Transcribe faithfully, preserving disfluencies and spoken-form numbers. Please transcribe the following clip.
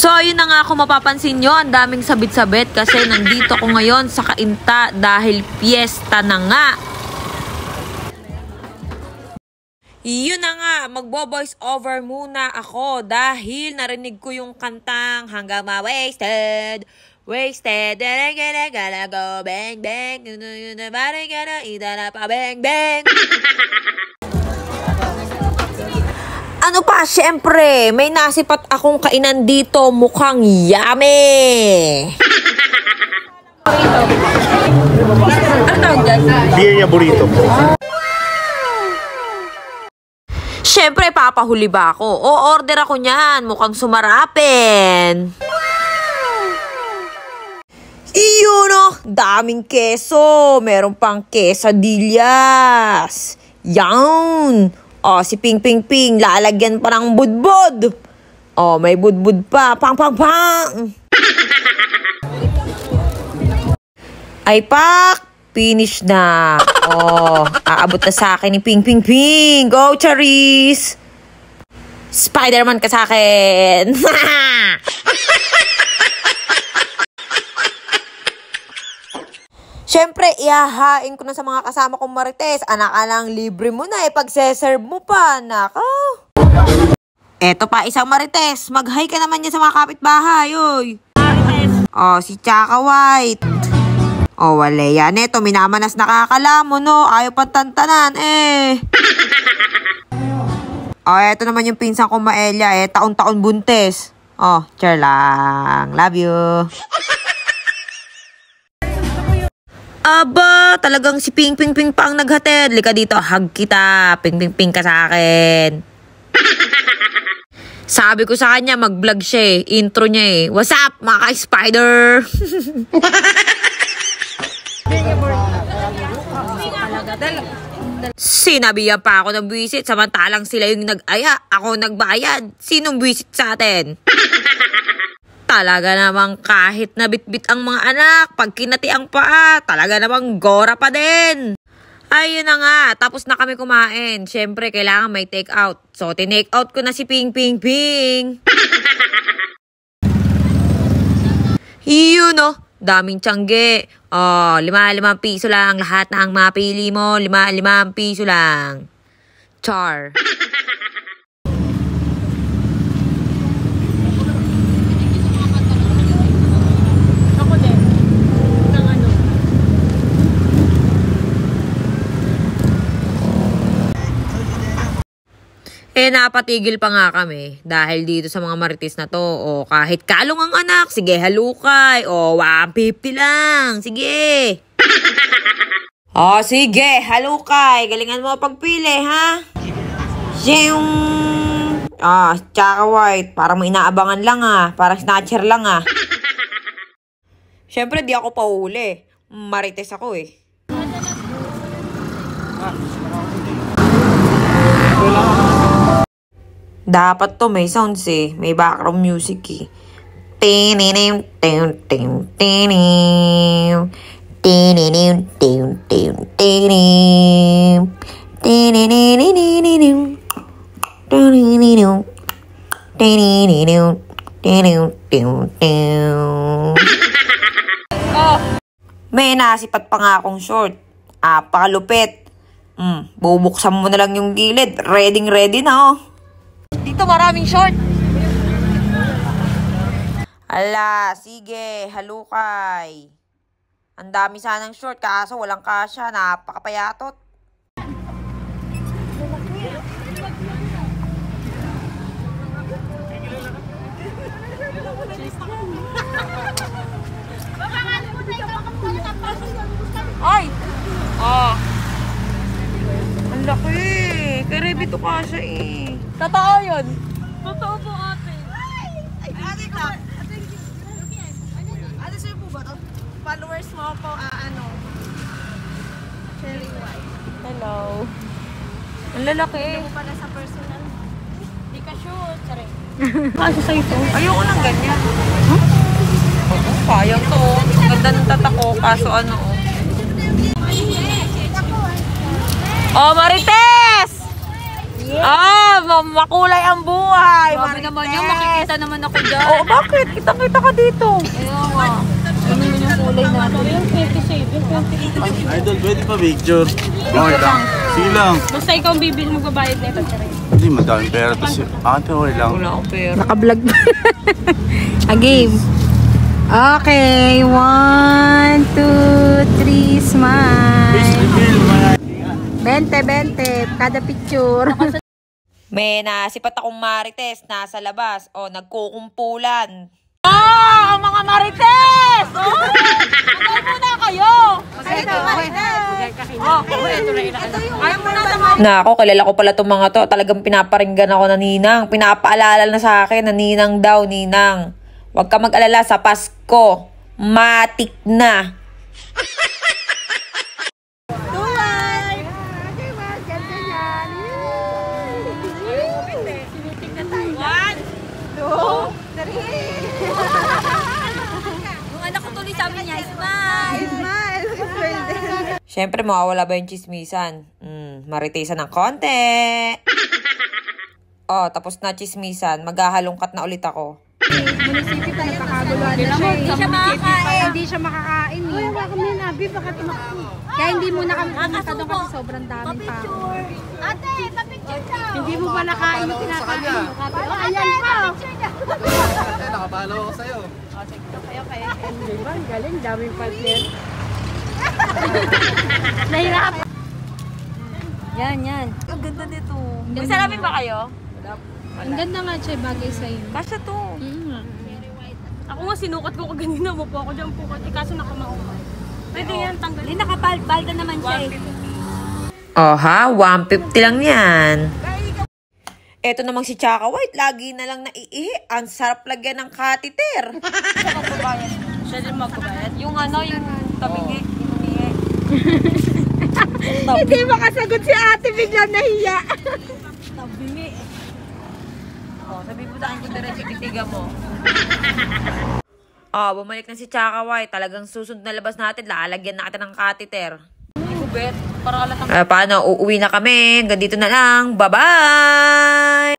So, yun na nga kung mapapansin nyo, ang daming sabit-sabit kasi nandito ko ngayon sa Cainta dahil piyesta na nga. Yun na nga, magbo-voice over muna ako dahil narinig ko yung kantang hanggang ma-wasted. Wasted, gala gala go bang bang, bang bang. Ano pa, syempre, may nasipat akong kainan dito, mukhang yummy. Ano tawag dyan? Birria burrito. Syempre, papahuli ba ako? O, order ako niyan, mukhang sumarapin. Iyon o, daming keso. Meron pang quesadillas. Yan. O, si Ping Ping Ping, lalagyan pa ng budbud. O, may budbud pa. Pang, pang, pang. Ay, pak. Finish na. O, aabot na sa akin ni Ping Ping Ping. Go, Charis. Spider-Man ka sa akin. Siyempre, ihahain ko na sa mga kasama kong marites. Anak-alang libre mo na eh. Pag-serve mo pa, nako. Eto pa, isang marites. Mag-hi ka naman yan sa mga kapitbahay, oy. Oh, si Chaka White. Oh, wala yan. Eto, minamanas nakakalamo, no? Ayaw pang tantanan, eh. Oh, eto naman yung pinsan kong Maelia, eh. Taon-taon buntes. Oh, char lang. Love you. Aba, talagang si Ping Ping Ping pa ang naghatid. Lika dito, hug kita. Ping Ping Ping ka sa akin. Sabi ko sa kanya, mag-vlog siya eh. Intro niya eh. What's up, mga ka-spider? Sinabihan pa ako ng buwisit, samantalang sila yung nag-aya. Ako nagbayad. Sinong buwisit sa atin? Talaga namang kahit nabitbit ang mga anak, pag kinati ang paa, talaga namang gora pa din. Ayun na nga, tapos na kami kumain. Siyempre, kailangan may take out. So, tinake out ko na si Ping Ping Ping. Yun no, daming tiyangge. Oh, lima-limang piso lang lahat na ang mapili mo. Lima-limang piso lang. Char. Eh, napatigil pa nga kami dahil dito sa mga marites na to. O, kahit kalong ang anak, sige, halukay. O, one fifty lang. Sige. O, sige, halukay. Galingan mo pagpili, ha? Yung... Ah, Chaka White. Parang may inaabangan lang, ha? Parang snatcher lang, ha? Siyempre, di ako pauhuli. Marites ako, eh. Dapat to may sounds eh. May background music eh. Tininim, tim, tim, tinim. Tininim, tim, tim, tinim. Tinininim. Tinininim. Tinininim. Tinininim. Tinininim. Oh. May nasipat pa nga akong short. Ah, pakalupit. Hmm, bubuksan mo na lang yung gilid. Ready, ready na oh. Dito maraming short. Ala, sige, halukay. Ang dami sanang short, kaso walang kasya, napakapayatot. Ay! Oh. Ang laki. Kaya dito kasya eh. Totoo yun. Totoo po, ate. Ay, ate ka. Ate, sa'yo po ba ito? Followers mo po, uh, ano? Cherry White. Hello. Ang lalaki. Hindi mo pala sa personal. Hindi ka shoot. Sorry. Kasi sa'yo ito. Ayoko lang ganyan. Huh? Oo, sayang to. Ang ganda ng tatak ko, kaso ano. Oh, Marites! Yeah. Oh, makulay ang buhay. Grabe naman yun, makikita naman ako dyan. Oo, bakit? Kitang-kita ka dito. Ayaw nga. Ano yun yung kulay natin? Yung twenty-seven, twenty-eight. Idol, pwede pa picture? Okay lang. Sige lang. Basta ikaw ang bibili mo babayad na ito, Charay. Hindi, madaming pera to si ate. Okay lang. Wala akong pera. Naka-vlog pa. A game. Okay. One, two, three, smile. Please reveal my Bente, bente. Kada picture. May nasipat akong marites, nasa labas. O, nagkukumpulan. Oh, ang mga marites! Oh, magay muna kayo! Magay ito, marites! Oh, ito na ito. Ayaw mo na naman. Nako, kilala ko pala itong mga to. Talagang pinaparinggan ako na ninang. Pinapaalala na sa akin na ninang daw, ninang. Huwag ka mag-alala sa Pasko. Matik na. Yung anak ko tuloy sabi niya, smile! Siyempre, mawawala ba yung chismisan? Hmm, maritisan ng konti. Oh, tapos na chismisan. Maghahalongkat na ulit ako. Munisipyo tayo, kakaguluhan na siya. Hindi siya makakain. Hindi siya makakain eh. Wala kami nabi, baka tumakbo. Kaya hindi mo na kami pumunta doon kasi sobrang daming tao. Ate, papicture daw. Hindi mo pa nakain yung kinakain mo. Oh, ayan pa. Nakapalo ako sa'yo. Diba? Galing, daming pipe yan. Nahirap. Yan, yan. Ang ganda nito. May salamin ba kayo? Ang ganda nga siya, bagay sa'yo. Kasya to. Ako nga sinukat ko kaganina mo po ako dyan po. Eh, kaso nakamaumay. Pwede yan, tanggalin. Hindi, nakapalda naman siya eh. Oh ha, one fifty lang yan. Eto namang si Chaka White, lagi na lang naiihi. Ang sarap lagyan ng catheter. Siya din magbabayad. Yung ano, yung tabingi. Hindi makasagot si ate, bigla nahiya. Tabingi. Oh, sabi mo daan ko diretso titiga mo. Oh, bumalik na si Chaka White. Talagang susunod na labas natin, lalagyan natin ng catheter. Kubet. Para alatang Uh, paano? Uuwi na kami. Hanggang dito na lang. Bye-bye!